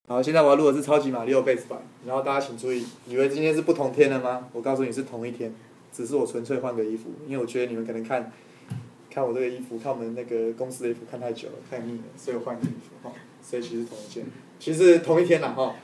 好，现在我要录的是超级马里奥贝斯版，然后大家请注意，以为今天是不同天了吗？我告诉你是同一天，只是我纯粹换个衣服，因为我觉得你们可能看我这个衣服，看我们那个公司的衣服看太久了，太腻了，所以我换个衣服哈。所以其实同一件，其实同一天啦哈。